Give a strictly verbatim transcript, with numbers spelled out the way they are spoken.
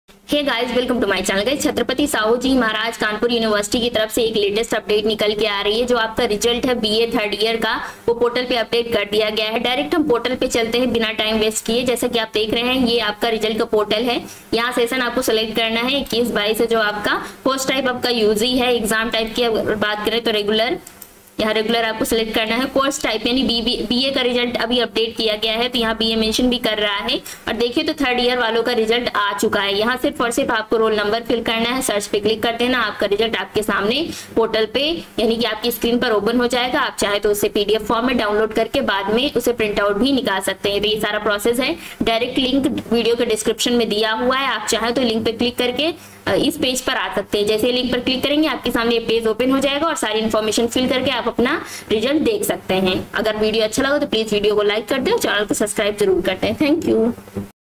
Hey guys, welcome to my channel. Guys, Chhatrapati Sahu ji Maharaj Kanpur university की तरफ से एक लेटेस्ट अपडेट निकल के आ रही है। जो आपका रिजल्ट है बीए थर्ड ईयर का, वो पोर्टल पे अपडेट कर दिया गया है। डायरेक्ट हम पोर्टल पे चलते हैं बिना टाइम वेस्ट किए। जैसा कि आप देख रहे हैं, ये आपका रिजल्ट का पोर्टल है। यहाँ सेशन आपको सेलेक्ट करना है इक्कीस बाईस है। जो आपका कोर्स टाइप आपका यूजी है। एग्जाम टाइप की अगर बात करें तो रेगुलर, यहाँ रेगुलर आपको सिलेक्ट करना है। कोर्स टाइप यानी बी बीए का रिजल्ट अभी अपडेट किया गया है, तो यहाँ बीए मेंशन भी कर रहा है। और देखिए तो थर्ड ईयर वालों का रिजल्ट आ चुका है। यहाँ सिर्फ और सिर्फ आपको रोल नंबर फिल करना है, सर्च पे क्लिक कर देना, आपका रिजल्ट आपके सामने पोर्टल पे यानी कि आपकी स्क्रीन पर ओपन हो जाएगा। आप चाहे तो उसे पीडीएफ फॉर्म में डाउनलोड करके बाद में उसे प्रिंट आउट भी निकाल सकते हैं। तो ये सारा प्रोसेस है। डायरेक्ट लिंक वीडियो के डिस्क्रिप्शन में दिया हुआ है। आप चाहे तो लिंक पे क्लिक करके इस पेज पर आ सकते हैं। जैसे लिंक पर क्लिक करेंगे आपके सामने ये पेज ओपन हो जाएगा और सारी इन्फॉर्मेशन फिल करके आप अपना रिजल्ट देख सकते हैं। अगर वीडियो अच्छा लगा तो प्लीज वीडियो को लाइक कर दें और चैनल को सब्सक्राइब जरूर करते हैं। Thank you.